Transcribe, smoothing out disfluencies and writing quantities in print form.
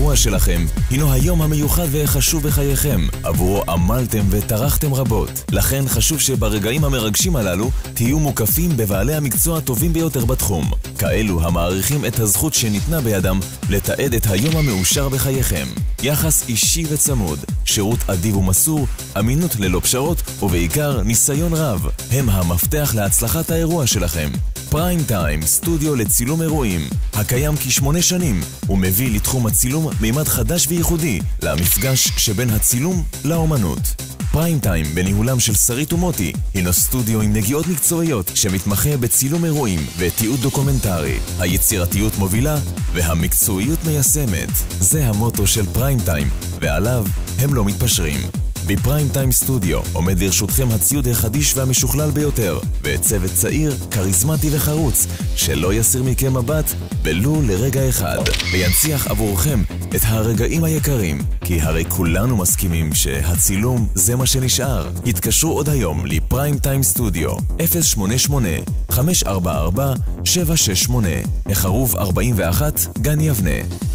האירוע שלכם הינו היום המיוחד והחשוב בחייכם. עבורו עמלתם וטרחתם רבות. לכן חשוב שברגעים המרגשים הללו תהיו מוקפים בבעלי המקצוע הטובים ביותר בתחום. כאלו המעריכים את הזכות שניתנה בידם לתעד את היום המאושר בחייכם. יחס אישי וצמוד, שירות אדיב ומסור, אמינות ללא פשרות ובעיקר ניסיון רב הם המפתח להצלחת האירוע שלכם. פריים טיים, סטודיו לצילום אירועים, הקיים כ8 שנים, ומביא לתחום הצילום מימד חדש וייחודי למפגש שבין הצילום לאומנות. פריים טיים בניהולם של שרית ומוטי הינו סטודיו עם נגיעות מקצועיות שמתמחה בצילום אירועים ותיעוד דוקומנטרי. היצירתיות מובילה והמקצועיות מיישמת. זה המוטו של פריים טיים, ועליו הם לא מתפשרים. בפריים טיים סטודיו עומד לרשותכם הציוד החדיש והמשוכלל ביותר, וצוות צעיר, קריזמטי וחרוץ, שלא יסיר מכם מבט ולו לרגע אחד, וינציח עבורכם את הרגעים היקרים, כי הרי כולנו מסכימים שהצילום זה מה שנשאר. התקשרו עוד היום לפריים טיים סטודיו 088-544-768 החרוב 41 גן יבנה.